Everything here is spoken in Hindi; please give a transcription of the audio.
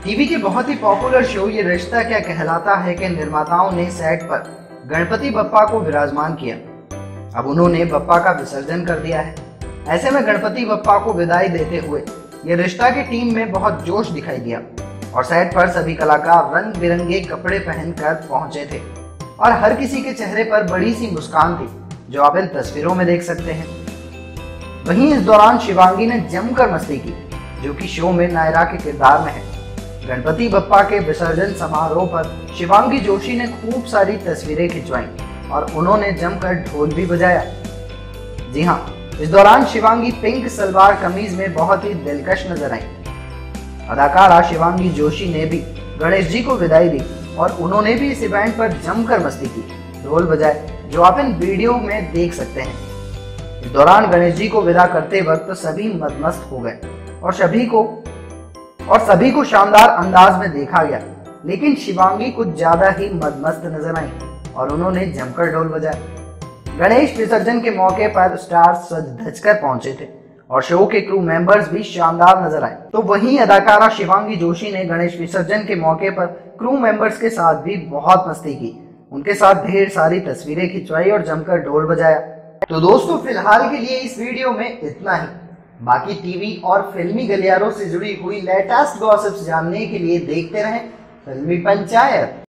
टीवी के बहुत ही पॉपुलर शो ये रिश्ता क्या कहलाता है के निर्माताओं ने सेट पर गणपति बप्पा को विराजमान किया। अब उन्होंने बप्पा का विसर्जन कर दिया है। ऐसे में गणपति बप्पा को विदाई देते हुए ये रिश्ता की टीम में बहुत जोश दिखाई दिया और सेट पर सभी कलाकार रंग बिरंगे कपड़े पहनकर पहुंचे थे और हर किसी के चेहरे पर बड़ी सी मुस्कान थी, जो आप इन तस्वीरों में देख सकते हैं। वहीं इस दौरान शिवांगी ने जमकर मस्ती की, जो कि शो में नायरा के किरदार में है। गणपति बप्पा के विसर्जन समारोह पर शिवांगी जोशी ने खूब सारी तस्वीरें खिंचवाई और उन्होंने जमकर ढोल भी बजाया। जी हाँ, इस दौरान शिवांगी पिंक सलवार कमीज में बहुत ही दिलकश नजर आई। अदाकारा शिवांगी जोशी ने भी गणेश जी को विदाई दी और उन्होंने भी इस इवेंट पर जमकर मस्ती की, ढोल बजाए, जो आप इन वीडियो में देख सकते हैं। इस दौरान गणेश जी को विदा करते वक्त सभी मदमस्त हो गए और सभी को शानदार अंदाज में देखा गया, लेकिन शिवांगी कुछ ज्यादा ही मदमस्त नजर आई और उन्होंने जमकर ढोल बजाया। गणेश विसर्जन के मौके पर स्टार्स सज धज कर पहुंचे थे और शो के क्रू मेंबर्स भी शानदार नजर आए। तो वहीं अदाकारा शिवांगी जोशी ने गणेश विसर्जन के मौके पर क्रू मेंबर्स के साथ भी बहुत मस्ती की, उनके साथ ढेर सारी तस्वीरें खिंचवाई और जमकर ढोल बजाया। तो दोस्तों, फिलहाल के लिए इस वीडियो में इतना ही। बाकी टीवी और फिल्मी गलियारों से जुड़ी हुई लेटेस्ट गॉसिप्स जानने के लिए देखते रहें फिल्मी पंचायत।